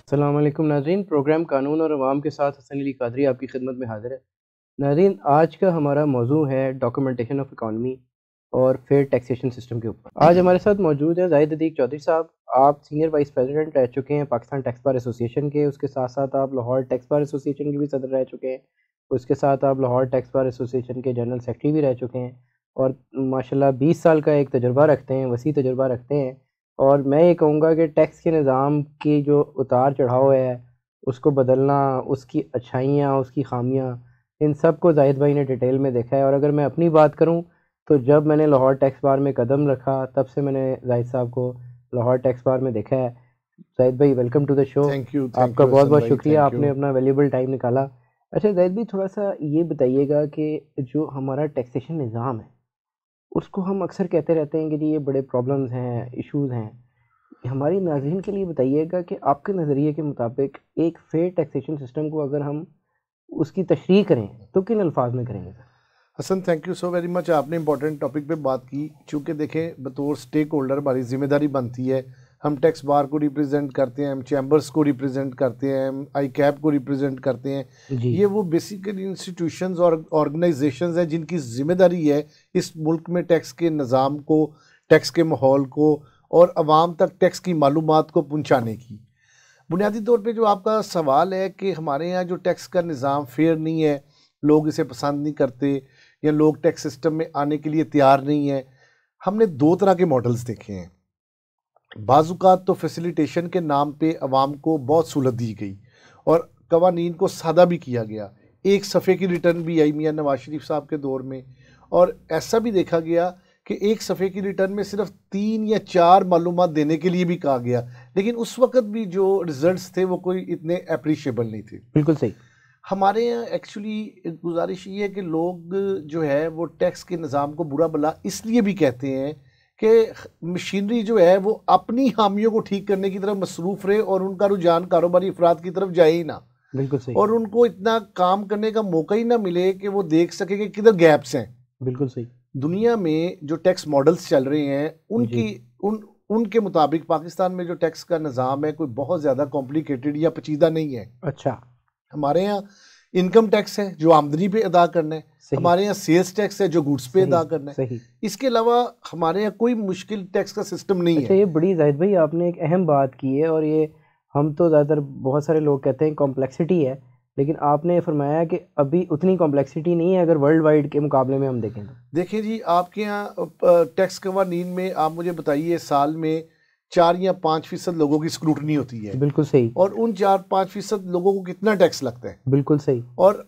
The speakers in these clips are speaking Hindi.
अस्सलाम वालेकुम नाज़रीन, प्रोग्राम कानून और अवाम के साथ हसन अली कादरी आपकी खिदमत में हाज़िर है। नाज़रीन, आज का हमारा मौजू है डॉक्यूमेंटेशन ऑफ इकॉनमी और फेयर टैक्सेशन सिस्टम के ऊपर। आज हमारे साथ मौजूद है ज़ाहिद अतीक चौधरी साहब। आप सीनियर वाइस प्रेसिडेंट रह चुके हैं पाकिस्तान टैक्स बार एसोसिएशन के, उसके साथ साथ आप लाहौर टैक्स बार एसोसिएशन के भी सदर रह चुके हैं, उसके साथ आप लाहौर टैक्स बार एसोसिएशन के जनरल सेक्रेटरी भी रह चुके हैं और माशाल्लाह 20 साल का एक तजुर्बा रखते हैं, वसी तजुर्बा रखते हैं। और मैं ये कहूँगा कि टैक्स के निज़ाम की जो उतार चढ़ाव है, उसको बदलना, उसकी अच्छाइयाँ, उसकी ख़ामियाँ, इन सब को ज़ाहिद भाई ने डिटेल में देखा है। और अगर मैं अपनी बात करूँ तो जब मैंने लाहौर टैक्स बार में कदम रखा, तब से मैंने ज़ाहिद साहब को लाहौर टैक्स बार में देखा है। ज़ाहिद भाई, वेलकम टू द शो। आपका बहुत बहुत शुक्रिया, आपने अपना वैल्यूएबल टाइम निकाला। अच्छा ज़ाहिद भाई, थोड़ा सा ये बताइएगा कि जो हमारा टैक्सेशन निज़ाम है, उसको हम अक्सर कहते रहते हैं कि जी ये बड़े प्रॉब्लम्स हैं, इश्यूज़ हैं। हमारी नाज़रीन के लिए बताइएगा कि आपके नज़रिए के मुताबिक एक फेयर टैक्सेशन सिस्टम को अगर हम उसकी तशरीह करें तो किन अल्फाज में करेंगे sir? Hasan, thank you so very much. आपने इंपॉर्टेंट टॉपिक पे बात की। चूँकि देखें, बतौर स्टेक होल्डर हमारी जिम्मेदारी बनती है। हम टैक्स बार को रिप्रेजेंट करते हैं, हम चैम्बर्स को रिप्रेजेंट करते हैं, हम आई कैप को रिप्रेजेंट करते हैं। ये वो बेसिकली इंस्टीट्यूशंस और ऑर्गेनाइजेशंस हैं जिनकी जिम्मेदारी है इस मुल्क में टैक्स के निज़ाम को, टैक्स के माहौल को और आवाम तक टैक्स की मालूमात को पहुँचाने की। बुनियादी तौर पे जो आपका सवाल है कि हमारे यहाँ जो टैक्स का निज़ाम फेयर नहीं है, लोग इसे पसंद नहीं करते या लोग टैक्स सिस्टम में आने के लिए तैयार नहीं है, हमने दो तरह के मॉडल्स देखे हैं। बाज़ुकात तो फैसिलिटेशन के नाम पे अवाम को बहुत सहूलत दी गई और कवानीन को सादा भी किया गया। एक सफ़े की रिटर्न भी आई मियाँ नवाज शरीफ साहब के दौर में, और ऐसा भी देखा गया कि एक सफ़े की रिटर्न में सिर्फ 3 या 4 मालूमात देने के लिए भी कहा गया, लेकिन उस वक़्त भी जो रिज़ल्ट्स थे वो कोई इतने अप्रिशिएबल नहीं थे। बिल्कुल सही। हमारे यहाँ एक्चुअली गुजारिश ये है कि लोग जो है वो टैक्स के निज़ाम को बुरा भला इसलिए भी कहते हैं कि मशीनरी जो है वो अपनी खामियों को ठीक करने की तरफ मसरूफ़ रहे और उनका रुझान कारोबारी अफराद की तरफ जाए ही ना। बिल्कुल सही। और उनको इतना काम करने का मौका ही ना मिले कि वो देख सके कि किधर गैप्स हैं। बिल्कुल सही। दुनिया में जो टैक्स मॉडल्स चल रहे हैं उनके मुताबिक पाकिस्तान में जो टैक्स का निज़ाम है कोई बहुत ज़्यादा कॉम्प्लिकेटेड या पेचीदा नहीं है। अच्छा। हमारे यहाँ इनकम टैक्स है जो आमदनी पे अदा करना है, हमारे यहाँ सेल्स टैक्स है जो गुड्स पे अदा करना है। इसके अलावा हमारे यहाँ कोई मुश्किल टैक्स का सिस्टम नहीं है। ये बड़ी ज़ाहिद भाई आपने एक अहम बात की है, और ये हम तो ज़्यादातर बहुत सारे लोग कहते हैं कॉम्प्लेक्सिटी है, लेकिन आपने फरमाया कि अभी उतनी कॉम्प्लेक्सिटी नहीं है अगर वर्ल्ड वाइड के मुकाबले में हम देखें तो। देखिए जी, आपके यहाँ टैक्स कवानीन में आप मुझे बताइए साल में 4 या 5% लोगों की स्क्रूटनी होती है। बिल्कुल सही। और उन 4-5% लोगों को कितना टैक्स लगता है? बिल्कुल सही।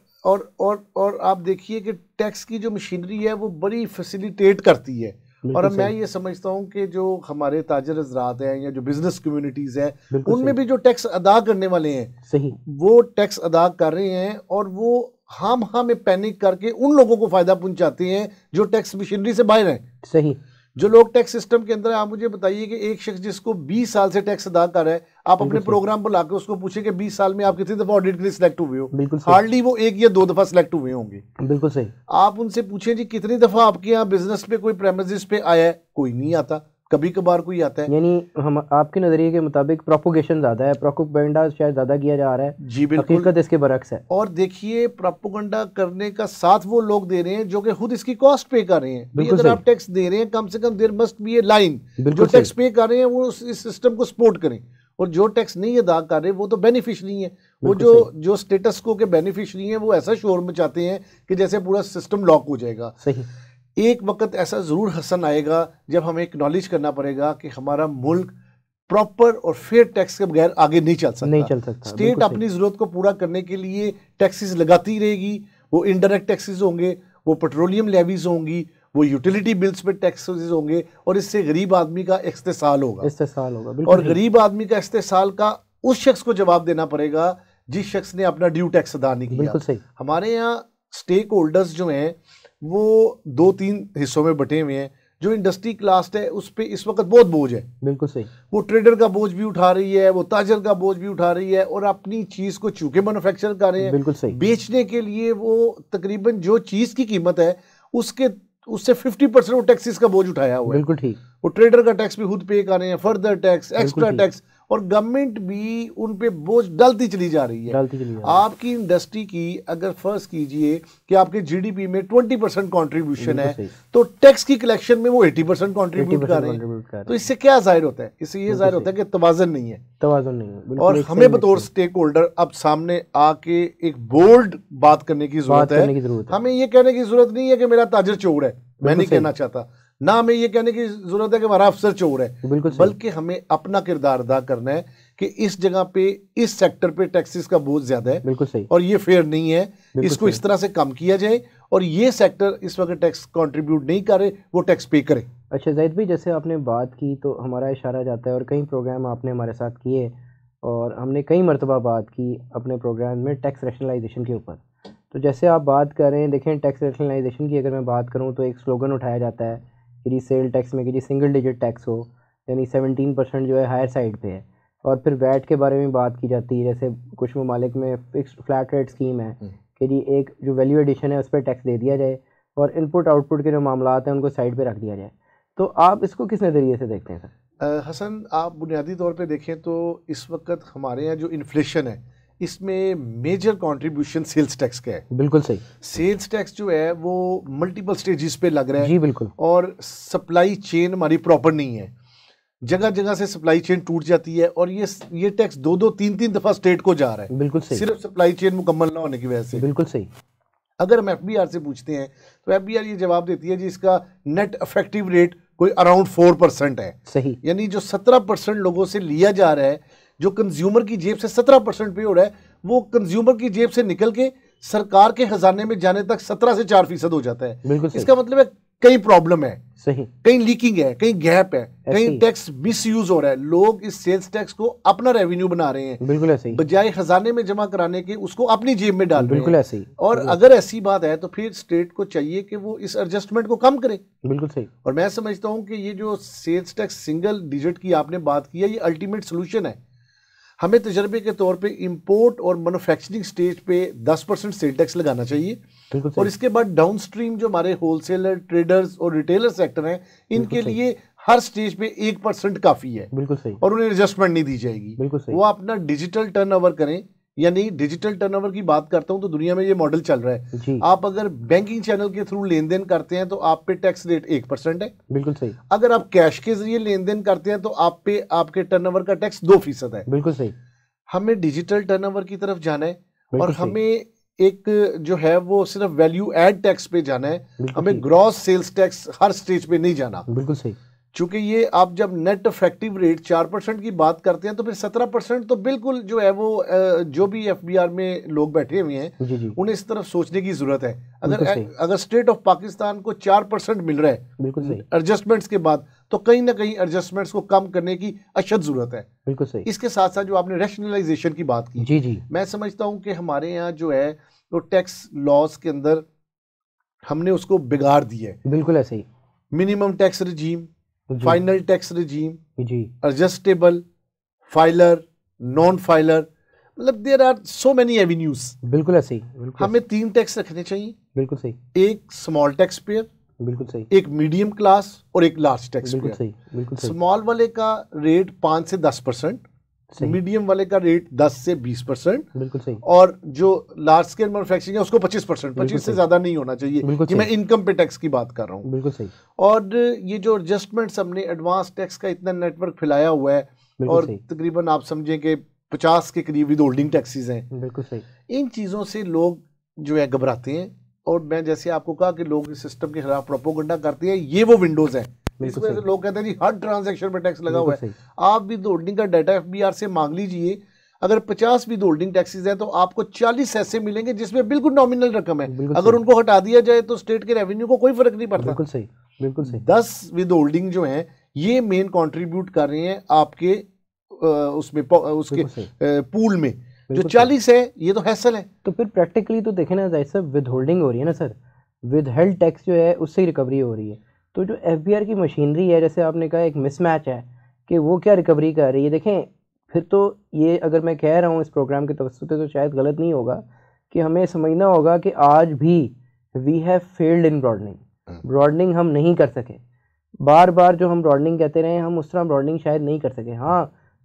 और आप देखिए कि टैक्स की जो मशीनरी है वो बड़ी फैसिलिटेट करती है। और मैं ये समझता हूँ कि जो हमारे ताजर हज़रात हैं या जो बिजनेस कम्युनिटीज़ हैं उनमें भी जो टैक्स अदा करने वाले हैं सही, वो टैक्स अदा कर रहे हैं और वो हाँ में पैनिक करके उन लोगों को फ़ायदा पहुँचाते हैं जो टैक्स मशीनरी से बाहर हैं। सही। जो लोग टैक्स सिस्टम के अंदर, आप मुझे बताइए कि एक शख्स जिसको 20 साल से टैक्स अदा कर रहा है, आप अपने प्रोग्राम पर लाकर उसको पूछे कि 20 साल में आप कितनी दफा ऑडिट के लिए सिलेक्ट हुए हो? हार्डली वो 1 या 2 दफा सिलेक्ट हुए होंगे। बिल्कुल सही। आप उनसे पूछें जी कितनी दफा आपके यहाँ बिजनेस पे कोई प्रेमिसेस पे आया है? कोई नहीं आता, कभी कभार कोई आता है। यानी हम आपके नजरिए के मुताबिक प्रोपोगेशन ज्यादा है, प्रोपोगंडा शायद ज्यादा किया जा रहा है। जी बिल्कुल, हकीकत इसके बरक्स है। और देखिए, प्रोपोगंडा करने का साथ वो लोग दे रहे हैं जो कि खुद इसकी कॉस्ट पे कर रहे हैं। अगर आप टैक्स दे रहे हैं, कम से कम there must be a line, जो टैक्स पे कर रहे हैं वो इस सिस्टम को सपोर्ट करें, और जो टैक्स नहीं अदा कर रहे वो तो बेनिफिशरी हैं। वो जो स्टेटस को के बेनिफिशरी हैं वो ऐसा शोर मचाते हैं कि जैसे पूरा सिस्टम लॉक हो जाएगा। सही। एक वक्त ऐसा ज़रूर हसन आएगा जब हमें एक्नॉलेज करना पड़ेगा कि हमारा मुल्क प्रॉपर और फेयर टैक्स के बगैर आगे नहीं चल सकता। स्टेट अपनी ज़रूरत को पूरा करने के लिए टैक्सेस लगाती रहेगी। वो इनडायरेक्ट टैक्सेस होंगे, वो पेट्रोलियम लेवीज होंगी, वो यूटिलिटी बिल्स पे टैक्सेस होंगे, और इससे गरीब आदमी का इस्तेसाल होगा। और गरीब आदमी का इस्तेसाल का उस शख्स को जवाब देना पड़ेगा जिस शख्स ने अपना ड्यू टैक्स अदा नहीं किया। हमारे यहाँ स्टेक होल्डर्स जो हैं वो 2-3 हिस्सों में बटे हुए हैं। जो इंडस्ट्री क्लास है उस पर इस वक्त बहुत बोझ है। बिल्कुल सही। वो ट्रेडर का बोझ भी उठा रही है, वो ताजर का बोझ भी उठा रही है, और अपनी चीज़ को चूके मैन्युफैक्चर कर रहे हैं। बिल्कुल सही। बेचने के लिए वो तकरीबन जो चीज़ की कीमत है उससे 50% वो टैक्सेस का बोझ उठाया हुआ है। बिल्कुल ठीक। वो ट्रेडर का टैक्स भी खुद पे कर रहे हैं, फर्दर टैक्स, एक्स्ट्रा टैक्स, और गवर्नमेंट भी उन पे बोझ डालती चली जा रही है। आपकी इंडस्ट्री की अगर फर्ज कीजिए कि आपके जीडीपी में 20% कंट्रीब्यूशन है, तो टैक्स की कलेक्शन में वो 80% कंट्रीब्यूट कर रहे हैं। तो इससे क्या जाहिर होता है? इससे ये जाहिर होता है कि तवाज़ुन नहीं है। और हमें बतौर स्टेक होल्डर अब सामने आके एक बोल्ड बात करने की जरूरत है। हमें ये कहने की जरूरत नहीं है कि मेरा ताजर चोर है, मैं नहीं कहना चाहता, ना हमें ये कहने की जरूरत है कि हमारा अफसर चोर है, बल्कि हमें अपना किरदार अदा करना है कि इस जगह पे, इस सेक्टर पे टैक्सेस का बोझ ज्यादा है। बिल्कुल सही। और ये फेयर नहीं है, इसको इस तरह से कम किया जाए और ये सेक्टर इस वक्त टैक्स कंट्रीब्यूट नहीं करे, वो टैक्स पे करे। अच्छा जाहिद भाई, जैसे आपने बात की तो हमारा इशारा जाता है और कई प्रोग्राम आपने हमारे साथ किए और हमने कई मरतबा बात की अपने प्रोग्राम में टैक्स रैशनलाइजेशन के ऊपर। तो जैसे आप बात कर रहे हैं, देखें टैक्स रैशनलाइजेशन की अगर मैं बात करूँ तो एक स्लोगन उठाया जाता है कि जी सेल टैक्स में कि जी सिंगल डिजिट टैक्स हो, यानी 17% जो है हायर साइड पे है। और फिर वैट के बारे में बात की जाती है, जैसे कुछ ममालिक में फिक्स्ड फ्लैट रेट स्कीम है कि जी एक जो वैल्यू एडिशन है उस पर टैक्स दे दिया जाए और इनपुट आउटपुट के जो मामलात हैं उनको साइड पे रख दिया जाए। तो आप इसको किस नज़रिए से देखते हैं सर? हसन, आप बुनियादी तौर पे देखें तो इस वक्त हमारे यहाँ जो इन्फ्लेशन है इसमें मेजर कंट्रीब्यूशन सेल्स टैक्स का है। बिल्कुल सही। सेल्स टैक्स जो है वो मल्टीपल स्टेजेस पे लग रहा है। जी बिल्कुल। और सप्लाई चेन हमारी प्रॉपर नहीं है, जगह जगह से सप्लाई चेन टूट जाती है और ये टैक्स 2-2, 3-3 दफा स्टेट को जा रहा है। बिल्कुल सही। सिर्फ सप्लाई चेन मुकम्मल ना होने की वजह से। बिल्कुल सही। अगर हम एफबीआर से पूछते हैं तो एफबीआर ये जवाब देती है जी इसका नेट इफेक्टिव रेट कोई अराउंड 4% है। सही। यानी जो 17% लोगों से लिया जा रहा है, जो कंज्यूमर की जेब से 17% पे हो रहा है, वो कंज्यूमर की जेब से निकल के सरकार के खजाने में जाने तक 17 से 4% हो जाता है। बिल्कुल सही। इसका मतलब है कहीं प्रॉब्लम है, सही, कहीं लीकिंग है, कहीं गैप है, कहीं टैक्स मिस यूज हो रहा है। लोग इस सेल्स टैक्स को अपना रेवेन्यू बना रहे हैं, बिल्कुल ऐसे ही, बजाय खजाने में जमा कराने के उसको अपनी जेब में डाल रहे हैं। बिल्कुल ऐसे ही। और अगर ऐसी बात है तो फिर स्टेट को चाहिए कि वो इस एडजस्टमेंट को कम करे। बिल्कुल सही। और मैं समझता हूं कि ये जो सेल्स टैक्स सिंगल डिजिट की आपने बात की है, ये अल्टीमेट सोल्यूशन है। हमें तजर्बे के तौर पे इंपोर्ट और मैन्युफैक्चरिंग स्टेज पे 10% सेल टैक्स लगाना चाहिए और इसके बाद डाउन स्ट्रीम जो हमारे होलसेलर, ट्रेडर्स और रिटेलर सेक्टर हैं, इनके लिए हर स्टेज पे 1% काफी है। बिल्कुल सही। और उन्हें एडजस्टमेंट नहीं दी जाएगी। बिल्कुल सही। वो अपना डिजिटल टर्नओवर करें। यानी डिजिटल टर्नओवर की बात करता हूं तो दुनिया में ये मॉडल चल रहा है। आप अगर बैंकिंग चैनल के थ्रू लेन देन करते हैं तो आप पे टैक्स रेट 1% है। बिल्कुल सही। अगर आप कैश के जरिए लेन देन करते हैं तो आप पे आपके टर्नओवर का टैक्स 2% है। बिल्कुल सही। हमें डिजिटल टर्नओवर की तरफ जाना है और हमें एक जो है वो सिर्फ वैल्यू एड टैक्स पे जाना है। हमें ग्रॉस सेल्स टैक्स हर स्टेज पे नहीं जाना। बिल्कुल सही। चूंकि ये आप जब नेट इफेक्टिव रेट 4% की बात करते हैं तो फिर 17% तो बिल्कुल जो है वो जो भी एफबीआर में लोग बैठे हुए हैं जी। उन्हें इस तरफ सोचने की जरूरत है। अगर स्टेट ऑफ पाकिस्तान को 4% मिल रहा है बिल्कुल सही एडजस्टमेंट्स के बाद, तो कहीं ना कहीं एडजस्टमेंट्स को कम करने की अशद जरूरत है। बिल्कुल सही। इसके साथ साथ जो आपने रैशनलाइजेशन की बात की, जी, मैं समझता हूं कि हमारे यहाँ जो है तो टैक्स लॉज के अंदर हमने उसको बिगाड़ दिया है। बिल्कुल ऐसे ही। Minimum tax regime, final tax regime, जी, एडजस्टेबल, फाइलर, नॉन फाइलर, मतलब there are so many avenues. बिल्कुल ऐसे ही। हमें 3 टैक्स रखने चाहिए। बिल्कुल सही। एक स्मॉल टैक्स पेयर, बिल्कुल सही, एक मीडियम क्लास और एक लार्ज टैक्स पेयर। बिल्कुल सही। बिल्कुल सही। स्मॉल वाले का रेट 5 से 10%, मीडियम वाले का रेट 10 से 20%, बिल्कुल सही, और जो लार्ज स्केल मैन्युफैक्चरिंग है उसको 25%। 25 से ज्यादा नहीं होना चाहिए। कि मैं इनकम पे टैक्स की बात कर रहा हूँ। बिल्कुल सही। और ये जो एडजस्टमेंट्स हमने एडवांस टैक्स का इतना नेटवर्क फैलाया हुआ है और तकरीबन आप समझें कि 50 के करीब विद होल्डिंग टैक्सेस हैं। बिल्कुल सही। इन चीज़ों से लोग जो है घबराते हैं और मैं जैसे आपको कहा कि लोग इस सिस्टम के खिलाफ प्रोपोगंडा करते हैं। ये वो विंडोज हैं इस वजह से लोग कहते हैं जी हर ट्रांजैक्शन पे टैक्स लगा हुआ है। आप भी होल्डिंग का डाटा एफबीआर से मांग लीजिए। अगर 50 भी होल्डिंग टैक्सेस है तो आपको 40 ऐसे मिलेंगे जिसमें बिल्कुल नॉमिनल रकम है। अगर उनको हटा दिया जाए तो स्टेट के रेवेन्यू को कोई फर्क नहीं पड़ता। बिल्कुल सही। बिल्कुल सही। 10 विद होल्डिंग जो है ये मेन कंट्रीब्यूट कर रहे हैं आपके उसमें उसके पूल में। जो 40 है ये तो हैसल है। तो फिर प्रैक्टिकली तो देखें ना जैसे विद होल्डिंग हो रही है ना सर, विद हेल्ड टैक्स जो है उससे ही रिकवरी हो रही है। तो जो एफबीआर की मशीनरी है, जैसे आपने कहा एक मिसमैच है कि वो क्या रिकवरी कर रही है। देखें फिर तो ये अगर मैं कह रहा हूँ इस प्रोग्राम के तवज्जुह से तो शायद गलत नहीं होगा कि हमें समझना होगा कि आज भी we have failed in broadening हम नहीं कर सके। बार बार जो हम ब्रॉडनिंग कहते रहे हम उस तरह ब्रॉडनिंग शायद नहीं कर सके। हाँ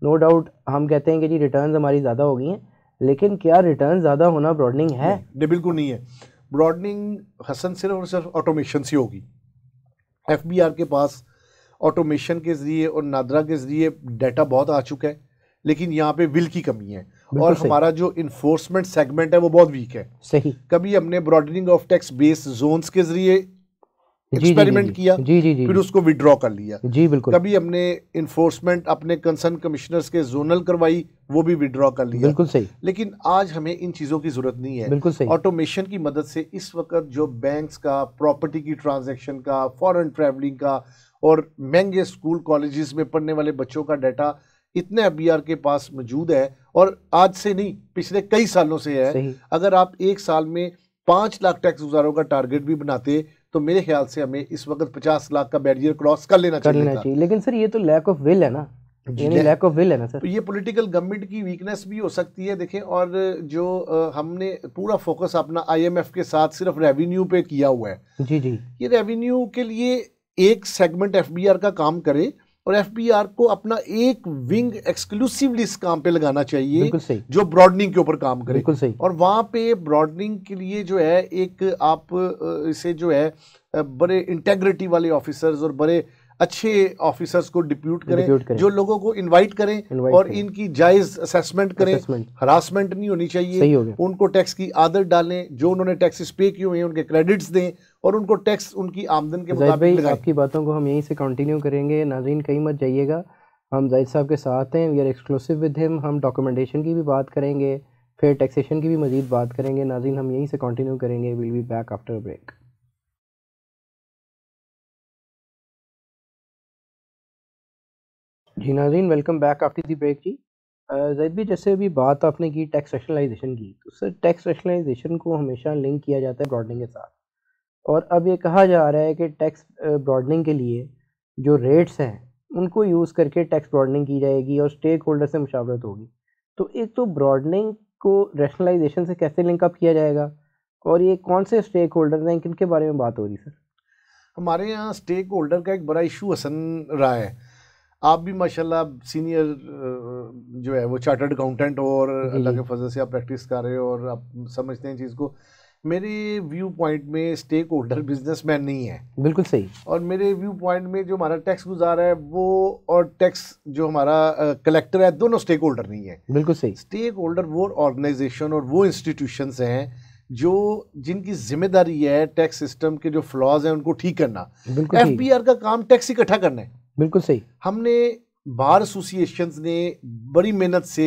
नो डाउट हम कहते हैं कि जी रिटर्न्स हमारी ज़्यादा हो गई हैं, लेकिन क्या रिटर्न ज़्यादा होना ब्रॉडनिंग है? नहीं, बिल्कुल नहीं है। ब्रॉडनिंग हसन सिर्फ और सिर्फ ऑटोमेशन से होगी। एफबीआर के पास ऑटोमेशन के ज़रिए और नादरा के ज़रिए डाटा बहुत आ चुका है, लेकिन यहाँ पे विल की कमी है और हमारा जो इन्फोर्समेंट सेगमेंट है वो बहुत वीक है। सही। कभी हमने broadening of tax base zones के ज़रिए एक्सपेरिमेंट किया, फिर उसको विड्रॉ कर लिया। जी बिल्कुल। कभी हमने इन्फोर्समेंट अपने कंसर्न कमिश्नर्स के जोनल करवाई, वो भी विड्रॉ कर लिया। बिल्कुल सही। लेकिन आज हमें इन चीज़ों की ज़रूरत नहीं है। बिल्कुल सही। ऑटोमेशन की मदद से इस वक्त जो बैंक्स का, प्रॉपर्टी की ट्रांजैक्शन का, फॉरेन ट्रैवलिंग का और महंगे स्कूल कॉलेजेस में पढ़ने वाले बच्चों का डाटा इतने एफबीआर के पास मौजूद है, और आज से नहीं पिछले कई सालों से है। अगर आप एक साल में 5 लाख टैक्स गुजारों का टारगेट भी बनाते तो मेरे ख्याल से हमें इस वक्त 50 लाख का बैरियर क्रॉस कर लेना चाहिए। लेकिन सर ये तो लैक ऑफ विल है ना, यानी लैक ऑफ विल है ना सर। तो ये पॉलिटिकल गवर्नमेंट की वीकनेस भी हो सकती है। देखें, और जो हमने पूरा फोकस अपना आईएमएफ के साथ सिर्फ रेवेन्यू पे किया हुआ है। जी जी। ये रेवेन्यू के लिए एक सेगमेंट एफबीआर का काम करे और एफबीआर को अपना एक विंग एक्सक्लूसिवली इस काम पे लगाना चाहिए जो ब्रॉडनिंग के ऊपर काम करे। और वहाँ पे ब्रॉडनिंग के लिए जो है एक आप इसे जो है बड़े इंटेग्रिटी वाले ऑफिसर्स और बड़े अच्छे ऑफिसर्स को डिप्यूट करें, जो लोगों को इनवाइट करें और इनकी जायज असेसमेंट करें। हरासमेंट नहीं होनी चाहिए। उनको टैक्स की आदत डालें, जो उन्होंने टैक्सेस पे किए हुए हैं उनके क्रेडिट्स दें और उनको टैक्स उनकी आमदन के मुताबिक लगाएं। आपकी बातों को हम यहीं से कंटिन्यू करेंगे। नाज़रीन कहीं मत जाइएगा, हम जाहिद साहब के साथ हैं, we are exclusive with him. हम डॉक्यूमेंटेशन की भी बात करेंगे, फिर टैक्सेशन की भी मजीद बात करेंगे। नाज़रीन हम यहीं से कंटिन्यू करेंगे। Will be back after break. जी नाज़रीन, welcome back after the break. जी ज़ाहिद भी, जैसे अभी बात आपने की टैक्स रैशनलाइजेशन की, तो सर टैक्स रैशनलाइजेशन को हमेशा लिंक किया जाता है ब्रॉडनिंग के साथ, और अब ये कहा जा रहा है कि टैक्स ब्रॉडनिंग के लिए जो रेट्स हैं उनको यूज़ करके टैक्स ब्रॉडनिंग की जाएगी और स्टेक होल्डर से मुशावरत होगी। तो एक तो ब्रॉडनिंग को रैशनलाइजेशन से कैसे लिंक अप किया जाएगा, और ये कौन से स्टेक होल्डर हैं, किनके बारे में बात हो रही सर? हमारे यहाँ स्टेक होल्डर का एक बड़ा इशू हसन रहा है। आप भी माशाल्लाह सीनियर जो है वो चार्टर्ड अकाउंटेंट हो और अल्लाह के फजल से आप प्रैक्टिस कर रहे हो और आप समझते हैं चीज़ को। मेरे व्यू पॉइंट में स्टेक होल्डर बिजनेसमैन नहीं है। बिल्कुल सही। और मेरे व्यू पॉइंट में जो हमारा टैक्स गुजारा है वो और टैक्स जो हमारा कलेक्टर है, दोनों स्टेक होल्डर नहीं है। बिल्कुल सही। स्टेक होल्डर वो ऑर्गेनाइजेशन और वो इंस्टीट्यूशंस हैं जो जिनकी जिम्मेदारी है टैक्स सिस्टम के जो फ्लॉज हैं उनको ठीक करना। एफबीआर का काम टैक्स इकट्ठा करना है। बिल्कुल सही। हमने बार एसोसिएशंस ने बड़ी मेहनत से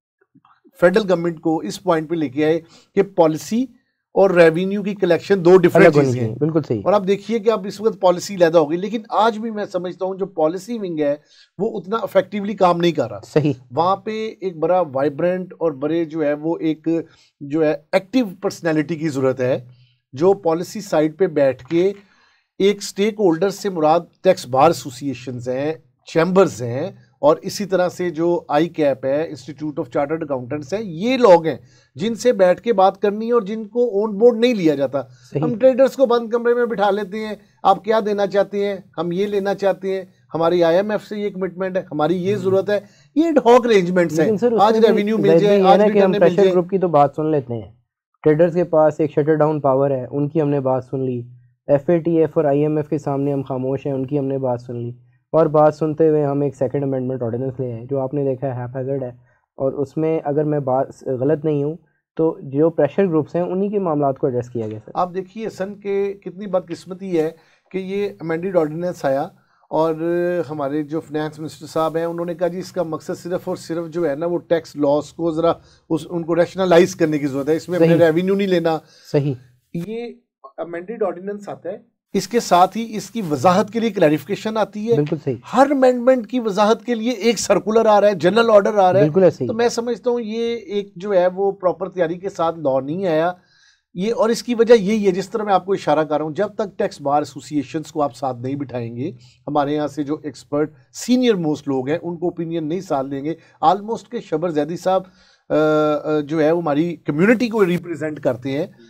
फेडरल गवर्नमेंट को इस पॉइंट पे लेके आए कि पॉलिसी और रेवेन्यू की कलेक्शन दो डिफरेंट चीजें हैं। बिल्कुल सही। और आप देखिए कि आप इस वक्त पॉलिसी लैदा होगी, लेकिन आज भी मैं समझता हूँ जो पॉलिसी विंग है वो उतना इफेक्टिवली काम नहीं कर रहा। सही। वहाँ पे एक बड़ा वाइब्रेंट और बड़े जो है वो एक जो है एक्टिव पर्सनैलिटी की जरूरत है, जो पॉलिसी साइड पे बैठ के एक स्टेक होल्डर से मुराद टैक्स बार एसोसिएशंस हैं, चैम्बर्स हैं, और इसी तरह से जो आई कैप है, इंस्टीट्यूट ऑफ चार्टर्ड अकाउंटेंट्स हैं, ये लोग हैं जिनसे बैठ के बात करनी है और जिनको ऑन बोर्ड नहीं लिया जाता। हम ट्रेडर्स को बंद कमरे में बिठा लेते हैं, आप क्या देना चाहते हैं, हम ये लेना चाहते हैं, हमारी आईएमएफ से ये कमिटमेंट है, हमारी ये जरूरत है, ये एडहॉक अरेंजमेंट्स हैं। आज रेवेन्यू मिल जाए, आज रिटर्न मिल जाए। ग्रुप की तो बात सुन लेते हैं, ट्रेडर्स के पास एक शटर डाउन पावर है, उनकी हमने बात सुन ली। एफएटीएफ और आईएमएफ के सामने हम खामोश हैं, उनकी हमने बात सुन ली। और बात सुनते हुए हम एक सेकंड अमेंडमेंट ऑर्डिनेंस ले आए जो आपने देखा है हैफेजर्ड है, और उसमें अगर मैं बात गलत नहीं हूँ तो जो प्रेशर ग्रुप्स हैं उन्हीं के मामलात को एड्रेस किया गया। सर आप देखिए सन के कितनी बदकिस्मती है कि ये अमेंडेड ऑर्डिनेंस आया और हमारे जो फाइनेंस मिनिस्टर साहब हैं उन्होंने कहा जी इसका मकसद सिर्फ और सिर्फ जो है ना वो टैक्स लॉस को ज़रा उनको रैशनलाइज करने की ज़रूरत है, इसमें हमने रेवेन्यू नहीं लेना। सही। ये अमेंडेड ऑर्डिनेंस आता है, इसके साथ ही इसकी वजाहत के लिए क्लैरिफिकेशन आती है। बिल्कुल सही। हर अमेंडमेंट की वजाहत के लिए एक सर्कुलर आ रहा है, जनरल ऑर्डर आ रहा है। बिल्कुल ऐसे ही। तो मैं समझता हूँ ये एक जो है वो प्रॉपर तैयारी के साथ लॉ नहीं आया ये, और इसकी वजह यही है जिस तरह मैं आपको इशारा कर रहा हूँ, जब तक टैक्स बार एसोसिएशंस को आप साथ नहीं बिठाएंगे, हमारे यहाँ से जो एक्सपर्ट सीनियर मोस्ट लोग हैं उनको ओपिनियन नहीं साथ देंगे। ऑलमोस्ट के शबर जैदी साहब जो है वो हमारी कम्युनिटी को रिप्रेजेंट करते हैं,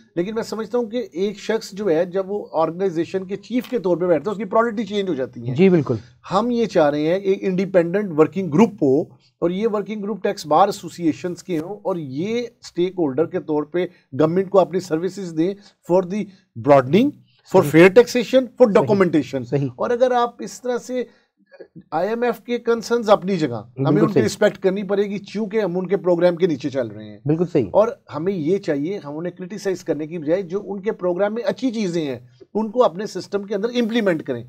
लेकिन मैं समझता हूँ कि एक शख्स जो है जब वो ऑर्गेनाइजेशन के चीफ के तौर पे बैठता है उसकी प्रायोरिटी चेंज हो जाती है। जी बिल्कुल। हम ये चाह रहे हैं एक इंडिपेंडेंट वर्किंग ग्रुप हो और ये working group tax bar association के हों और ये स्टेक होल्डर के तौर पे गवर्नमेंट को अपनी सर्विसेज दें for the broadening, for fair taxation, for documentation. और अगर आप इस तरह से IMF के कंसर्न्स अपनी जगह हमें उनकी रिस्पेक्ट करनी पड़ेगी क्योंकि हम उनके प्रोग्राम के नीचे चल रहे हैं। बिल्कुल सही। और हमें ये चाहिए हम उन्हें क्रिटिसाइज करने की बजाय जो उनके प्रोग्राम में अच्छी चीजें हैं उनको अपने सिस्टम के अंदर इंप्लीमेंट करें।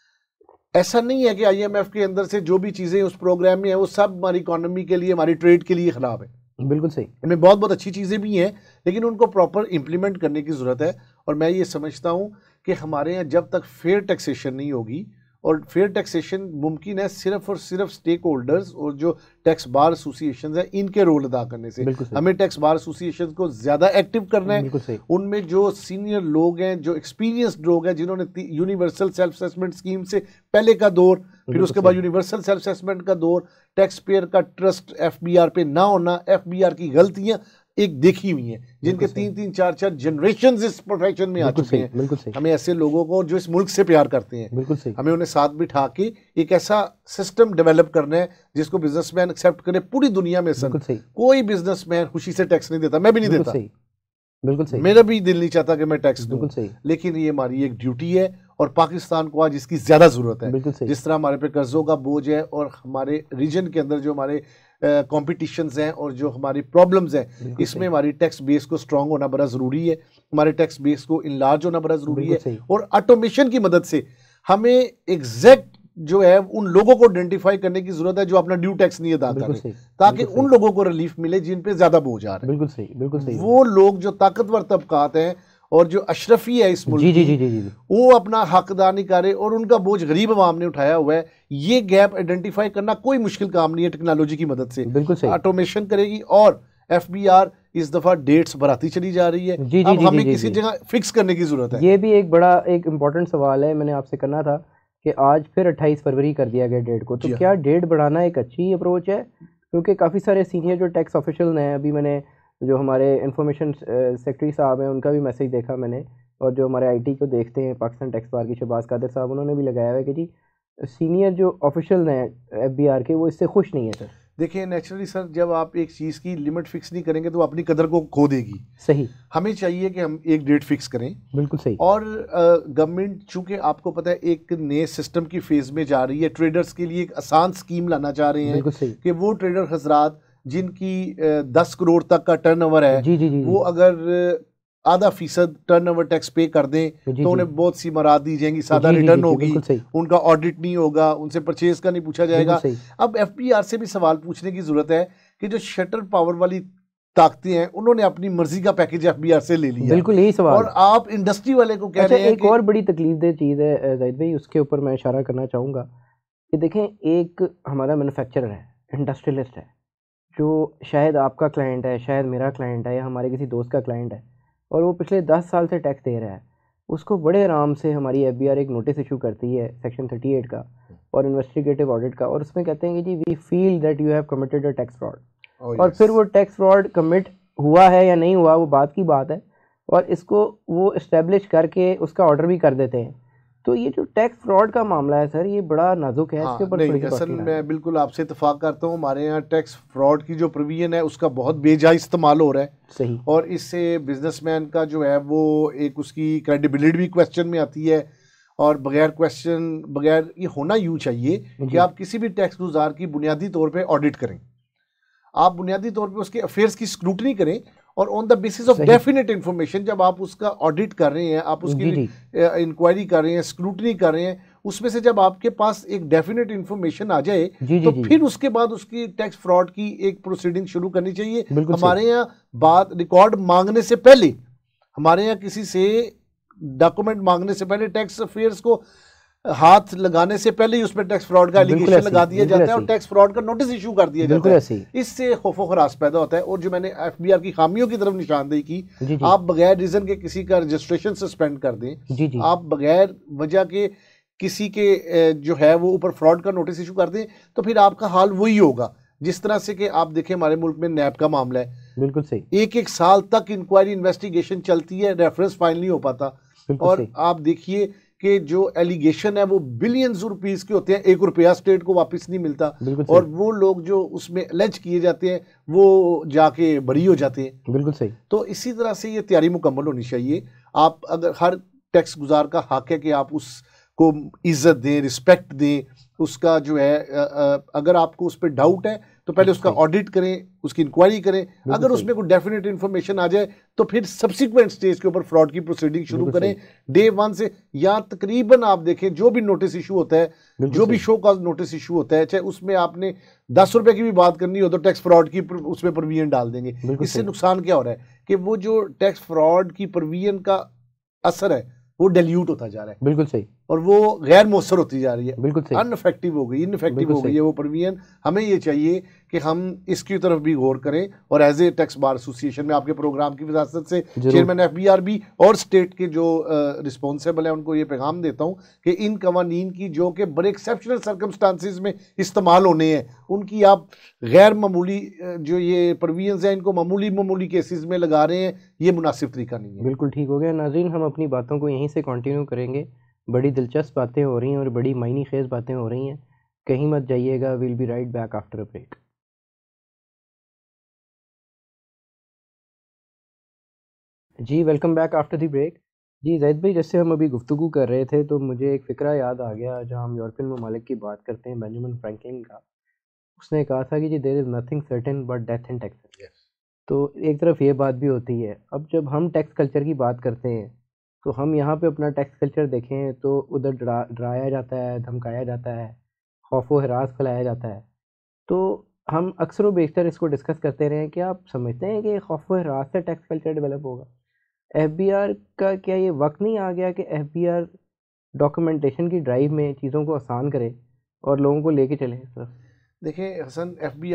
ऐसा नहीं है कि IMF के अंदर से जो भी चीजें उस प्रोग्राम में है वो सब हमारी इकोनॉमी के लिए, हमारी ट्रेड के लिए खराब है। बिल्कुल सही। इनमें बहुत बहुत अच्छी चीजें भी हैं लेकिन उनको प्रॉपर इंप्लीमेंट करने की जरूरत है। और मैं ये समझता हूं कि हमारे यहाँ जब तक फेयर टैक्सेशन नहीं होगी, और फेयर टैक्सेशन मुमकिन है सिर्फ और सिर्फ स्टेक होल्डर्स और जो टैक्स बार एसोसिएशन है इनके रोल अदा करने से। हमें टैक्स बार एसोसिएशन को ज्यादा एक्टिव करना है। उनमें जो सीनियर लोग हैं, जो एक्सपीरियंस्ड लोग हैं, जिन्होंने यूनिवर्सल सेल्फ असेसमेंट स्कीम से पहले का दौर, फिर उसके बाद यूनिवर्सल सेल्फ असेसमेंट का दौर, टैक्स पेयर का ट्रस्ट FBR पे ना होना, FBR की गलतियां एक देखी हुई हैं, जिनके 3-3, 4-4 जनरेशन इस प्रोफेशन में आ चुके हैं। हमें ऐसे लोगों को जो इस मुल्क से प्यार करते हैं, हमें उन्हें साथ बिठा के एक ऐसा सिस्टम डेवलप करना है जिसको बिजनेसमैन एक्सेप्ट करे पूरी दुनिया में। सर कोई बिजनेसमैन खुशी से टैक्स नहीं देता, मैं भी नहीं देता, बिल्कुल सही। मेरा भी दिल नहीं चाहता कि मैं टैक्स दूं, लेकिन ये हमारी एक ड्यूटी है और पाकिस्तान को आज इसकी ज्यादा जरूरत है। जिस तरह हमारे पे कर्जों का बोझ है और हमारे रीजन के अंदर जो हमारे कॉम्पिटिशन्स हैं और जो हमारी प्रॉब्लम्स हैं, इसमें हमारी टैक्स बेस को स्ट्रांग होना बड़ा ज़रूरी है, हमारे टैक्स बेस को इनलार्ज होना बड़ा ज़रूरी है। और ऑटोमेशन की मदद से हमें एग्जैक्ट जो है उन लोगों को आइडेंटिफाई करने की जरूरत है जो अपना ड्यू टैक्स नहीं अदा कर रहे, ताकि उन लोगों को रिलीफ मिले जिन पे ज्यादा बोझ आ रहा है। बिल्कुल सही, बिल्कुल सही। वो लोग जो ताकतवर तबकात हैं और जो अशरफी है इस मुल्क की, वो अपना हक अदा नहीं कर रहे और उनका बोझ गरीब अवाम ने उठाया हुआ है। ये गैप आइडेंटिफाई करना कोई मुश्किल काम नहीं है, टेक्नोलॉजी की मदद से ऑटोमेशन करेगी। और FBR इस दफा डेट्स बढ़ाती चली जा रही है, अब हमें किसी जगह फिक्स करने की जरूरत है। ये भी एक बड़ा एक इम्पोर्टेंट सवाल है, मैंने आपसे करना था कि आज फिर 28 फरवरी कर दिया गया डेट को, तो क्या डेट बढ़ाना एक अच्छी अप्रोच है? क्योंकि काफ़ी सारे सीनियर जो टैक्स ऑफिशियल हैं, अभी मैंने जो हमारे इंफॉर्मेशन सेक्रेटरी साहब हैं उनका भी मैसेज देखा मैंने, और जो हमारे IT को देखते हैं पाकिस्तान टैक्स बार की शहबाज कादिर साहब, उन्होंने भी लगाया हुआ है कि जी सीनियर जो ऑफिशियल हैं FBR के वो इससे खुश नहीं है। सर देखिए नेचुरली सर, जब आप एक चीज़ की लिमिट फिक्स नहीं करेंगे तो अपनी कदर को खो देगी। सही। हमें चाहिए कि हम एक डेट फिक्स करें। बिल्कुल सही। और गवर्नमेंट चूंकि आपको पता है एक नए सिस्टम की फेज में जा रही है, ट्रेडर्स के लिए एक आसान स्कीम लाना चाह रहे हैं कि वो ट्रेडर हजरात जिनकी 10 करोड़ तक का टर्नओवर है, वो अगर %.5 टर्नओवर टैक्स पे कर दें तो उन्हें बहुत सी मराद दी जाएंगी, सादा रिटर्न होगी, उनका ऑडिट नहीं होगा, उनसे परचेज का नहीं पूछा जाएगा। अब FBR से भी सवाल पूछने की जरूरत है कि जो शटर पावर वाली ताकतें हैं उन्होंने अपनी मर्जी का पैकेज FBR से ले लिया। बिल्कुल यही सवाल। और आप इंडस्ट्री वाले को कह रहे हैं। एक और बड़ी तकलीफदेह चीज़ है जाहिद भाई, उसके ऊपर मैं इशारा करना चाहूँगा कि देखें, एक हमारा मैन्युफैक्चरर है, इंडस्ट्रियलिस्ट है, जो शायद आपका क्लाइंट है, शायद मेरा क्लाइंट है, या हमारे किसी दोस्त का क्लाइंट है, और वो पिछले 10 साल से टैक्स दे रहा है। उसको बड़े आराम से हमारी FBR एक नोटिस इशू करती है सेक्शन 38 का और इन्वेस्टिगेटिव ऑडिट का, और उसमें कहते हैं कि जी we feel that you have committed a tax fraud. और फिर वो टैक्स फ्रॉड कमिट हुआ है या नहीं हुआ वो बात की बात है, और इसको वो इस्टेब्लिश करके उसका ऑर्डर भी कर देते हैं। तो ये जो टैक्स फ्रॉड का मामला है सर, ये बड़ा नाजुक है। इसके ऊपर नहीं, असल मैं बिल्कुल आपसे इत्तेफाक करता हूँ। हमारे यहाँ टैक्स फ्रॉड की जो प्रोविजन है उसका बहुत बेजा इस्तेमाल हो रहा है। सही। और इससे बिजनेसमैन का जो है वो एक उसकी क्रेडिबिलिटी भी क्वेश्चन में आती है। और बगैर ये होना यूँ चाहिए कि आप किसी भी टैक्स गुजार की बुनियादी तौर पर ऑडिट करें, आप बुनियादी तौर पे उसके अफेयर्स की स्क्रूटनी करें, और on the basis of definite information जब आप उसका ऑडिट कर रहे हैं, आप उसकी इंक्वायरी कर रहे हैं, स्क्रूटनी कर रहे हैं, उसमें से जब आपके पास एक डेफिनेट इन्फॉर्मेशन आ जाए तो फिर उसके बाद उसकी टैक्स फ्रॉड की एक प्रोसीडिंग शुरू करनी चाहिए। हमारे यहाँ बात रिकॉर्ड मांगने से पहले, हमारे यहाँ किसी से डॉक्यूमेंट मांगने से पहले, टैक्स अफेयर्स को हाथ लगाने से पहले ही उसमें टैक्स फ्रॉड का एलिगेशन लगा दिया जाता है और टैक्स फ्रॉड का नोटिस इशू कर दिया जाता है। इससे खौफो खरास पैदा होता है। और जो मैंने FBR की खामियों की तरफ निशानदेही की, आप बगैर रीजन के किसी का रजिस्ट्रेशन सस्पेंड कर दें, आप बगैर वजह के किसी के जो है वो ऊपर फ्रॉड का नोटिस इशू कर दें, तो फिर आपका हाल वही होगा जिस तरह से कि आप देखें हमारे मुल्क में नैब का मामला है। बिल्कुल सही। एक एक साल तक इंक्वायरी इन्वेस्टिगेशन चलती है, रेफरेंस फाइल नहीं हो पाता। और आप देखिए कि जो एलिगेशन है वो बिलियंस रुपीस के होते हैं, 1 रुपया स्टेट को वापस नहीं मिलता, और वो लोग जो उसमें एलिज किए जाते हैं वो जाके बरी हो जाते हैं। बिल्कुल सही। तो इसी तरह से ये तैयारी मुकम्मल होनी चाहिए। आप अगर हर टैक्स गुजार का हक है कि आप उसको इज्जत दें, रिस्पेक्ट दें, उसका जो है अगर आपको उस पर डाउट है तो पहले उसका ऑडिट करें, उसकी इंक्वायरी करें। अगर उसमें कोई डेफिनेट इन्फॉर्मेशन आ जाए तो फिर सब्सिक्वेंट स्टेज के ऊपर फ्रॉड की प्रोसीडिंग शुरू करें डे 1 से। या तकरीबन आप देखें जो भी नोटिस इशू होता है, जो भी शो कॉज नोटिस इशू होता है, चाहे उसमें आपने 10 रुपए की भी बात करनी हो तो टैक्स फ्रॉड की उसमें प्रोविजन डाल देंगे। इससे नुकसान क्या हो रहा है कि वो जो टैक्स फ्रॉड की प्रोविजन का असर है वो डिल्यूट होता जा रहा है। बिल्कुल सही। और वो गैर मौसर होती जा रही है, बिल्कुल सही। अनइफेक्टिव हो गई, इनइफेक्टिव हो गई है वो प्रोविजन। हमें ये चाहिए कि हम इसकी तरफ भी गौर करें, और as a tax bar association में आपके प्रोग्राम की वजारत से चेयरमैन एफबीआर भी और स्टेट के जो रिस्पॉन्सिबल है उनको ये पैगाम देता हूँ कि इन कवानीन की जो कि बड़े एक्सेप्शनल सर्कमस्टांसिस में इस्तेमाल होने हैं, उनकी आप गैर मामूली जो ये प्रोविजन है इनको मामूली केसेस में लगा रहे हैं, ये मुनासिब तरीका नहीं है। बिल्कुल ठीक हो गया। नाज़रीन, हम अपनी बातों को यहीं से कंटिन्यू करेंगे। बड़ी दिलचस्प बातें हो रही हैं और बड़ी मायने खेज बातें हो रही हैं। कहीं मत जाइएगा। Will be right back after a break. जी, welcome back after the break. जी ज़ाहिद भाई, जैसे हम अभी गुफ्तगू कर रहे थे तो मुझे एक फ़िक्रा याद आ गया। जहाँ हम यूरोपियन ममालिक की बात करते हैं, बेंजामिन फ्रैंकलिन का, उसने कहा था कि जी there is nothing certain but death and taxes. तो एक तरफ ये बात भी होती है। अब जब हम टैक्स कल्चर की बात करते हैं तो हम यहाँ पे अपना टैक्स कल्चर देखें तो उधर डराया जाता है, धमकाया जाता है, खौफ व हरास फैलाया जाता है। तो हम अक्सर व बेशतर इसको डिस्कस करते रहे हैं कि आप समझते हैं कि खौफ व हरास से टैक्स कल्चर डेवलप होगा? एफबीआर का क्या ये वक्त नहीं आ गया कि एफबीआर डॉक्यूमेंटेशन की ड्राइव में चीज़ों को आसान करे और लोगों को लेके चले इस तरफ? देखिए हसन,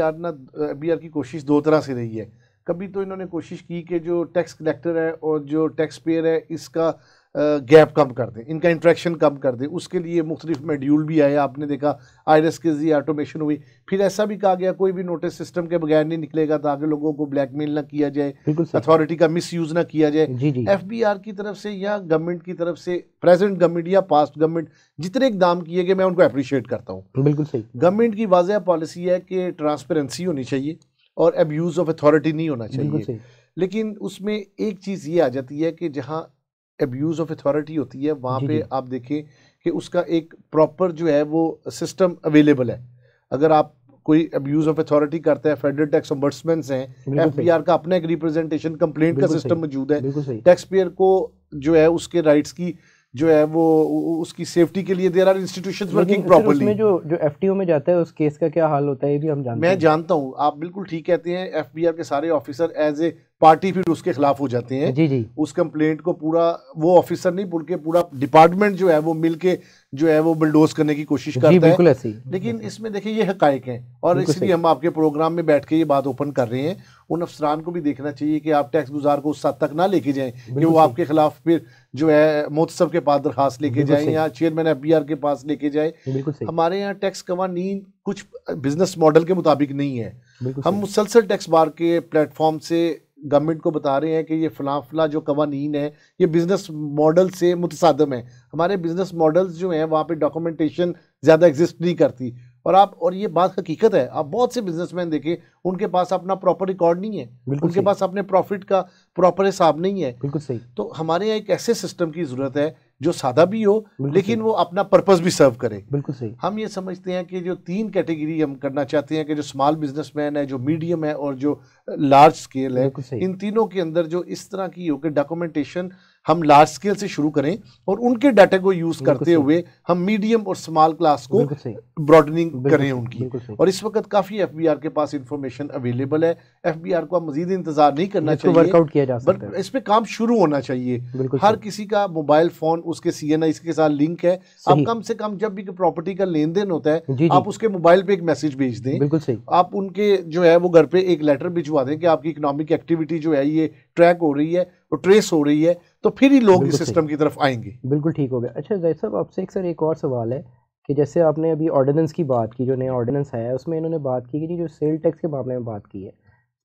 एफबीआर की कोशिश दो तरह से रही है। कभी तो इन्होंने कोशिश की कि जो टैक्स कलेक्टर है और जो टैक्स पेयर है इसका गैप कम कर दें, इनका इंट्रैक्शन कम कर दें। उसके लिए मुख्तलिफ मॉड्यूल भी आए, आपने देखा आईरस के जरिए ऑटोमेशन हुई। फिर ऐसा भी कहा गया कोई भी नोटिस सिस्टम के बगैर नहीं निकलेगा ताकि लोगों को ब्लैकमेल ना किया जाए, अथॉरिटी का मिस यूज़ ना किया जाए। एफबीआर की तरफ से या गवर्नमेंट की तरफ से, प्रेजेंट गवर्नमेंट या पास्ट गवर्नमेंट, जितने इकदाम किए गए मैं उनको अप्रिशिएट करता हूँ। बिल्कुल सही। गवर्नमेंट की वाज़ेह पॉलिसी है कि ट्रांसपेरेंसी होनी चाहिए और अब्यूज़ ऑफ अथॉरिटी नहीं होना चाहिए। लेकिन उसमें एक चीज़ ये आ जाती है कि जहाँ अब्यूज़ ऑफ अथॉरिटी होती है वहाँ पे आप देखें कि उसका एक प्रॉपर जो है वो सिस्टम अवेलेबल है। अगर आप कोई अब्यूज़ ऑफ अथॉरिटी करता है, फेडरल टैक्स ओम्बड्समैन हैं, एफबीआर का अपना एक रिप्रेजेंटेशन कंप्लेंट का सिस्टम मौजूद है। टैक्स पेयर को जो है उसके राइट्स की जो है वो उसकी सेफ्टी के लिए there are institutions working properly. उसमें जो एफटीओ में जाता है उस केस का क्या हाल होता है ये भी हम जानते हैं। मैं जानता हूँ, आप बिल्कुल ठीक कहते हैं। एफबीआर के सारे ऑफिसर एज ए पार्टी फिर उसके खिलाफ हो जाते हैं। जी। उस कंप्लेंट को पूरा वो ऑफिसर नहीं बल्कि पूरा डिपार्टमेंट जो है वो मिलके जो है वो बुलडोज करने की कोशिश करता है। लेकिन इसमें देखिए ये हकायक हैं और इसलिए हम आपके प्रोग्राम में बैठ के ये बात ओपन कर रहे हैं। उन अफसरान को भी देखना चाहिए कि आप टैक्स गुजार को उस हद तक ना लेके जाएं कि वो आपके खिलाफ फिर जो है मोतसब के पास दरखास्त लेके जाएं या चेयरमैन एफबीआर के पास लेके जाए। हमारे यहाँ टैक्स कवानीन कुछ बिजनेस मॉडल के मुताबिक नहीं है। हम मुसलसल टैक्स बार के प्लेटफॉर्म से गवर्नमेंट को बता रहे हैं कि ये फला जो कवानीन है ये बिजनेस मॉडल से मुतसादम है। हमारे बिजनेस मॉडल्स जो हैं वहाँ पे डॉक्यूमेंटेशन ज़्यादा एग्जिस्ट नहीं करती। और ये बात हकीकत है। आप बहुत से बिजनेसमैन देखें उनके पास अपना प्रॉपर रिकॉर्ड नहीं है, उनके पास अपने प्रॉफिट का प्रॉपर हिसाब नहीं है। बिल्कुल सही। तो हमारे यहाँ एक ऐसे सिस्टम की ज़रूरत है जो सादा भी हो लेकिन वो अपना पर्पस भी सर्व करे। बिल्कुल सही। हम ये समझते हैं कि जो 3 कैटेगरी हम करना चाहते हैं कि जो स्मॉल बिजनेसमैन है, जो मीडियम है और जो लार्ज स्केल है, इन तीनों के अंदर जो इस तरह की हो कि डॉक्यूमेंटेशन हम लार्ज स्केल से शुरू करें और उनके डाटा को यूज़ करते हुए हम मीडियम और स्मॉल क्लास को ब्रॉडनिंग करें उनकी। और इस वक्त काफ़ी एफबीआर के पास इंफॉर्मेशन अवेलेबल है। एफबीआर को अब मजीद इंतजार नहीं करना चाहिए, वर्कआउट किया जा सकता है। इस पे काम शुरू होना चाहिए। हर किसी का मोबाइल फ़ोन उसके सीएनआई के साथ लिंक है। अब कम से कम जब भी प्रॉपर्टी का लेन देन होता है आप उसके मोबाइल पे एक मैसेज भेज दें। बिल्कुल सही। आप उनके जो है वो घर पे एक लेटर भिजवा दें कि आपकी इकोनॉमिक एक्टिविटी जो है ये ट्रैक हो रही है और ट्रेस हो रही है, तो फिर ही लोग इस सिस्टम की तरफ आएंगे। बिल्कुल ठीक हो गया। अच्छा ज़ाहिद साहब, आपसे एक एक और सवाल है कि जैसे आपने अभी ऑर्डिनेंस की बात की, जो नया ऑर्डिनेंस आया है उसमें इन्होंने बात की कि जो सेल टैक्स के मामले में बात की है,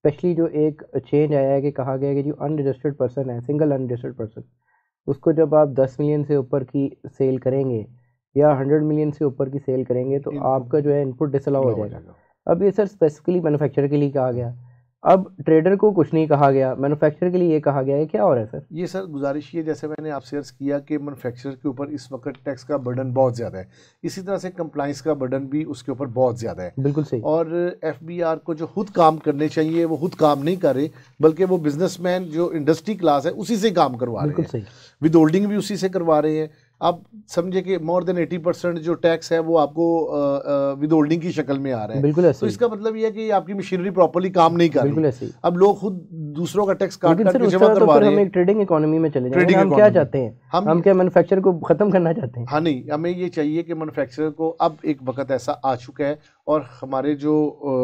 स्पेशली जो एक चेंज आया है कि कहा गया है कि जो अनरजिस्टर्ड पर्सन है, सिंगल अनरजिस्टर्ड पर्सन, उसको जब आप 10 मिलियन से ऊपर की सेल करेंगे या 100 मिलियन से ऊपर की सेल करेंगे तो आपका जो है इनपुट डिसअलाउ हो जाएगा। अब ये सर स्पेसिफिकली मैन्युफैक्चरर के लिए कहा गया, अब ट्रेडर को कुछ नहीं कहा गया, मैन्युफैक्चरर के लिए ये कहा गया है, क्या हो रहा है सर? ये सर गुजारिश ये, जैसे मैंने आपसे अर्ज़ किया कि मैन्युफैक्चरर के ऊपर इस वक्त टैक्स का बर्डन बहुत ज़्यादा है, इसी तरह से कंप्लाइंस का बर्डन भी उसके ऊपर बहुत ज़्यादा है। बिल्कुल सही। और एफबीआर को जो खुद काम करने चाहिए वो खुद काम नहीं कर रहे, बल्कि वो बिजनेसमैन जो इंडस्ट्री क्लास है उसी से काम करवा रहे हैं, विद होल्डिंग भी उसी से करवा रहे हैं। आप समझे कि मोर देन 80% जो टैक्स है वो आपको विद होल्डिंग की शक्ल में आ रहा है। बिल्कुल तो इसका मतलब ये है कि आपकी मशीनरी प्रॉपर्ली काम नहीं कर रही। अब लोग खुद दूसरों का टैक्स काट करके जमा करवा रहे हैं। हम एक ट्रेडिंग इकोनॉमी में चले जाएंगे। हम क्या चाहते हैं? हम क्या मैन्युफैक्चरर को खत्म करना चाहते हैं? हाँ नहीं, हमें ये चाहिए कि मैन्युफैक्चरर को, अब एक वक्त ऐसा आ चुका है और हमारे जो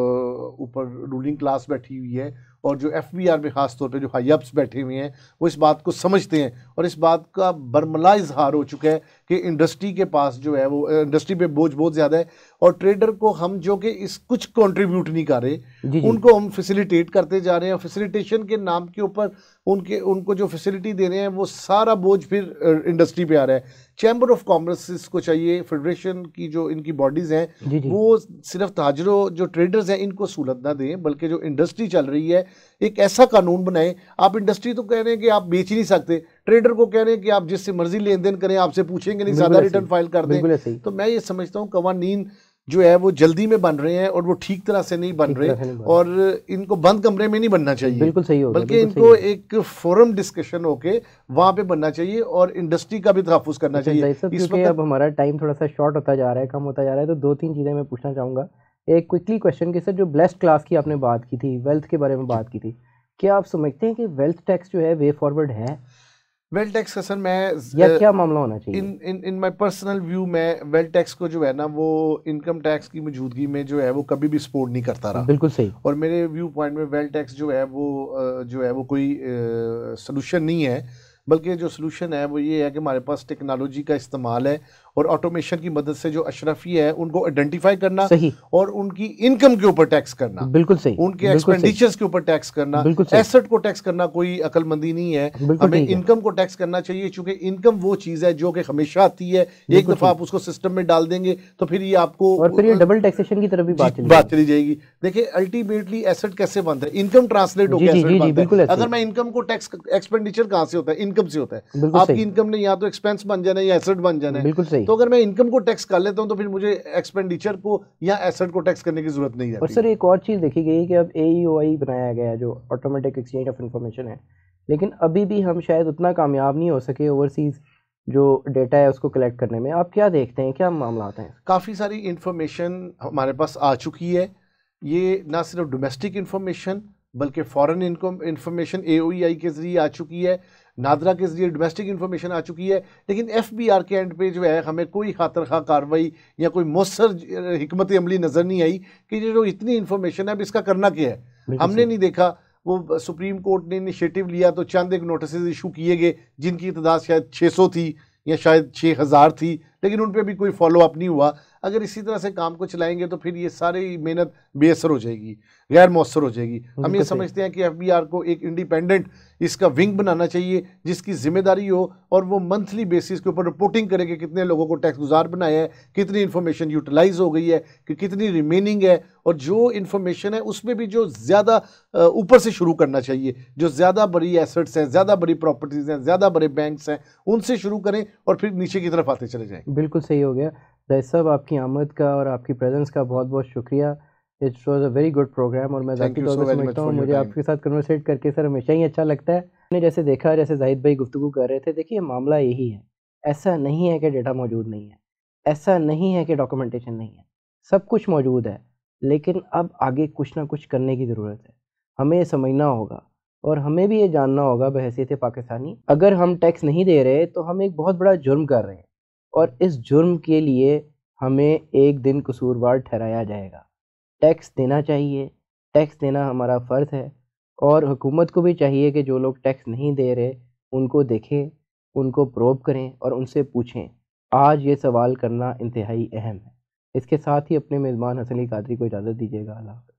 ऊपर रूलिंग क्लास बैठी हुई है और जो एफबीआर में खास तौर पे जो हाई अप्स बैठे हुए हैं वो इस बात को समझते हैं और इस बात का बरमला इजहार हो चुका है कि इंडस्ट्री के पास जो है वो इंडस्ट्री पे बोझ बहुत ज़्यादा है और ट्रेडर को हम जो कि इस कुछ कंट्रीब्यूट नहीं कर रहे उनको हम फैसिलिटेट करते जा रहे हैं। फैसिलिटेशन के नाम के ऊपर उनको जो फैसिलिटी दे रहे हैं वो सारा बोझ फिर इंडस्ट्री पे आ रहा है। चैम्बर ऑफ कॉमर्स इसको चाहिए, फेडरेशन की जो इनकी बॉडीज़ हैं वो सिर्फ ताजरों जो ट्रेडर्स हैं इनको सहूलत ना दें, बल्कि जो इंडस्ट्री चल रही है एक ऐसा कानून बनाएं। आप इंडस्ट्री तो कह रहे हैं कि आप बेच ही नहीं सकते, ट्रेडर को कह रहे हैं कि आप जिससे मर्जी लेन देन करें, आपसे पूछेंगे नहीं, सादा रिटर्न फाइल कर दें। तो मैं ये समझता हूँ कवानीन जो है वो जल्दी में बन रहे हैं और वो ठीक तरह से नहीं बन रहे और इनको बंद कमरे में नहीं बनना चाहिए। बिल्कुल सही होगा, बल्कि इनको एक फोरम डिस्कशन होके वहाँ पे बनना चाहिए और इंडस्ट्री का भी तहफ़्फ़ुज़ करना चाहिए। इस वक्त अब हमारा टाइम थोड़ा सा शॉर्ट होता जा रहा है, कम होता जा रहा है, तो 2-3 चीज़ें मैं पूछना चाहूँगा। एक क्विकली क्वेश्चन कि सर जो ब्लेस्ड क्लास की आपने बात की थी, वेल्थ के बारे में बात की थी, क्या आप समझते हैं कि वेल्थ टैक्स जो है वे फॉरवर्ड है? वेल्थ टैक्स का सर मैं या क्या मामला होना चाहिए? इन माय पर्सनल व्यू में वेल्थ टैक्स को जो है ना वो इनकम टैक्स की मौजूदगी में जो है वो कभी भी सपोर्ट नहीं करता रहा। बिल्कुल सही। और मेरे व्यू पॉइंट में वेल्थ टैक्स जो है वो कोई सलूशन नहीं है, बल्कि जो सलूशन है वो ये है कि हमारे पास टेक्नोलॉजी का इस्तेमाल है और ऑटोमेशन की मदद से जो अशरफी है उनको आइडेंटिफाई करना सही और उनकी इनकम के ऊपर टैक्स करना। बिल्कुल सही। उनके एक्सपेंडिचर्स के ऊपर टैक्स करना, एसेट को टैक्स करना कोई अकलमंदी नहीं है। हमें इनकम को टैक्स करना चाहिए, चूंकि इनकम वो चीज़ है जो कि हमेशा आती है, एक दफ़ा आप उसको सिस्टम में डाल देंगे तो फिर ये आपको और फिर ये डबल टैक्सेशन की तरफ भी बात चली जाएगी। देखिए अल्टीमेटली एसेट कैसे बनता है, इनकम ट्रांसलेट होकर एसेट बनता है। अगर मैं इनकम को टैक्स, एक्सपेंडिचर कहाँ से होता है? इनकम से होता है। आपकी इनकम ने या तो एक्सपेंस बन जाना है या एसेट बन जाना है। तो अगर मैं इनकम को टैक्स कर लेता हूं तो फिर मुझे एक्सपेंडिचर को या एसेट को टैक्स करने की जरूरत नहीं है। और सर एक और चीज़ देखी गई कि अब AEOI बनाया गया जो ऑटोमेटिक एक्सचेंज ऑफ इंफॉर्मेशन है, लेकिन अभी भी हम शायद उतना कामयाब नहीं हो सके ओवरसीज़ जो डेटा है उसको कलेक्ट करने में। आप क्या देखते हैं, क्या मामला आता है? काफ़ी सारी इंफॉर्मेशन हमारे पास आ चुकी है। ये ना सिर्फ डोमेस्टिक इंफॉर्मेशन बल्कि फॉरेन इनकम इंफॉर्मेशन AOEI के जरिए आ चुकी है, नादरा के जरिए डोमेस्टिक इन्फॉर्मेशन आ चुकी है। लेकिन FBR के एंड पे जो है हमें कोई खातरखा कार्रवाई या कोई मौसर हिकमत अमली नज़र नहीं आई कि जो इतनी इन्फॉर्मेशन है अब इसका करना क्या है। हमने नहीं देखा, वो सुप्रीम कोर्ट ने इनिशिएटिव लिया तो चंद एक नोटिस इशू किए गए जिनकी तादाद शायद 600 थी या शायद 6000 थी, लेकिन उन पर भी कोई फॉलो अप नहीं हुआ। अगर इसी तरह से काम को चलाएंगे तो फिर ये सारी मेहनत बेअसर हो जाएगी, गैर मौसर हो जाएगी। हम ये समझते हैं कि FBR को एक इंडिपेंडेंट इसका विंग बनाना चाहिए जिसकी जिम्मेदारी हो और वो मंथली बेसिस के ऊपर रिपोर्टिंग करे कि कितने लोगों को टैक्स गुजार बनाया है, कितनी इन्फॉर्मेशन यूटिलाइज हो गई है, कि कितनी रिमेनिंग है, और जो इन्फॉर्मेशन है उसमें भी जो ज़्यादा ऊपर से शुरू करना चाहिए। जो ज़्यादा बड़ी एसेट्स हैं, ज़्यादा बड़ी प्रॉपर्टीज़ हैं, ज़्यादा बड़े बैंक्स हैं, उनसे शुरू करें और फिर नीचे की तरफ आते चले जाएँ। बिल्कुल सही हो गया। ज़ाहिद साहब आपकी आमद का और आपकी प्रेजेंस का बहुत बहुत शुक्रिया। It was a very good programme और मैं ज़ाती तौर पर समझता हूँ मुझे आपके साथ कन्वर्सेट करके सर हमेशा ही अच्छा लगता है। मैंने जैसे देखा, जैसे जाहिद भाई गुफ्तगू कर रहे थे, देखिए मामला यही है। ऐसा नहीं है कि डेटा मौजूद नहीं है, ऐसा नहीं है कि डॉक्यूमेंटेशन नहीं है, सब कुछ मौजूद है, लेकिन अब आगे कुछ ना कुछ करने की ज़रूरत है। हमें समझना होगा और हमें भी ये जानना होगा बहैसियत पाकिस्तानी, अगर हम टैक्स नहीं दे रहे तो हम एक बहुत बड़ा जुर्म कर रहे हैं और इस जुर्म के लिए हमें एक दिन कसूरवार ठहराया जाएगा। टैक्स देना चाहिए, टैक्स देना हमारा फ़र्ज़ है और हुकूमत को भी चाहिए कि जो लोग टैक्स नहीं दे रहे उनको देखें, उनको प्रोब करें और उनसे पूछें। आज ये सवाल करना इंतहाई अहम है। इसके साथ ही अपने मेज़बान हसन अली कादरी को इजाज़त दीजिएगा। अल्लाह हाफ़िज़।